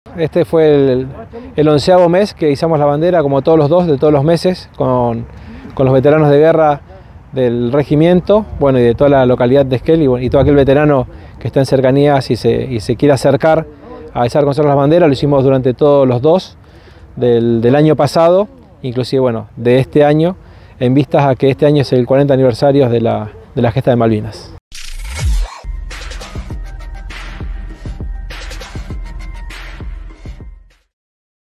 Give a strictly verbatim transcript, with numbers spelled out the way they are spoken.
Este fue el, el onceavo mes que izamos la bandera, como todos los dos, de todos los meses, con, con los veteranos de guerra del regimiento, bueno, y de toda la localidad de Esquel, y, bueno, y todo aquel veterano que está en cercanías y se, y se quiere acercar a izar con nosotros las banderas. Lo hicimos durante todos los dos del, del año pasado, inclusive, bueno, de este año, en vistas a que este año es el cuarenta aniversario de la, de la gesta de Malvinas.